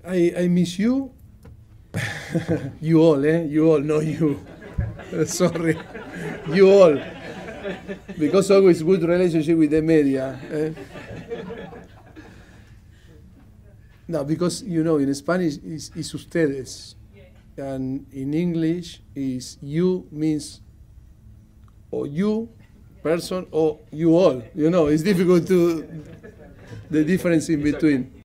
I miss you. You all, eh? You all, not you. Sorry. You all. Because always good relationship with the media. No, because, in Spanish is ustedes. And in English is you means or you, person, or you all. It's difficult to, the difference in between.